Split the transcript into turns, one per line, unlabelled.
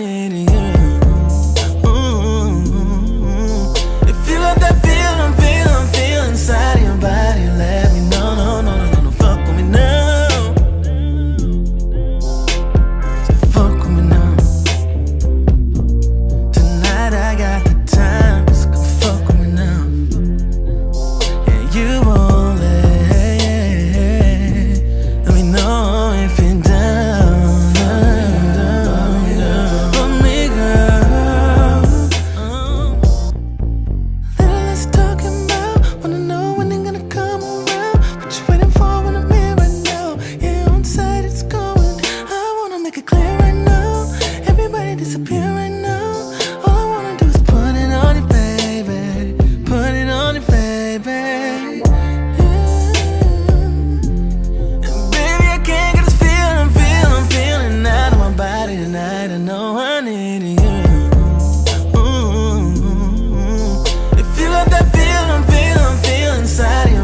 need you. If you got that feel inside of your body, let me know, no, fuck with me now. So fuck with me now. Tonight I got the time, so come fuck with me now. And you won't let me know if you're down. For me, girl. Little less talking about, wanna know when they're gonna come around. What you waiting for when I'm here right now? Yeah, on site it's going. I wanna make it clear right now. Everybody disappear right now. All I wanna do is put it on you, baby. Put it on you, baby. Baby, I can't get this feeling out of my body tonight. I know I need you. If you got that feel inside of